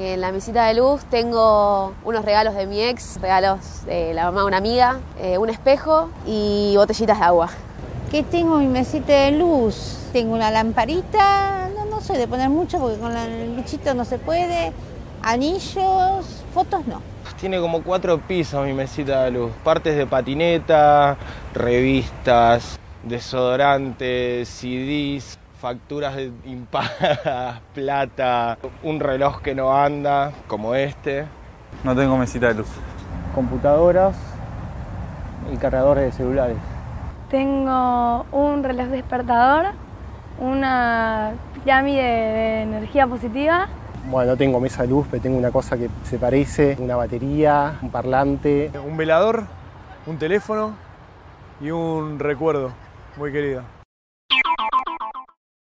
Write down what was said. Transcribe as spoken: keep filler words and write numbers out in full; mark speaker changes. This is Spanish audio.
Speaker 1: En la mesita de luz tengo unos regalos de mi ex, regalos de la mamá de una amiga, eh, un espejo y botellitas de agua.
Speaker 2: ¿Qué tengo en mi mesita de luz? Tengo una lamparita, no, no soy de poner mucho porque con el bichito no se puede, anillos, fotos no.
Speaker 3: Tiene como cuatro pisos mi mesita de luz, partes de patineta, revistas, desodorantes, C Ds, facturas impagadas, plata, un reloj que no anda, como este.
Speaker 4: No tengo mesita de luz.
Speaker 5: Computadoras y cargadores de celulares.
Speaker 6: Tengo un reloj despertador, una pirámide de energía positiva.
Speaker 5: Bueno, no tengo mesa de luz, pero tengo una cosa que se parece, una batería, un parlante.
Speaker 7: Un velador, un teléfono y un recuerdo muy querido.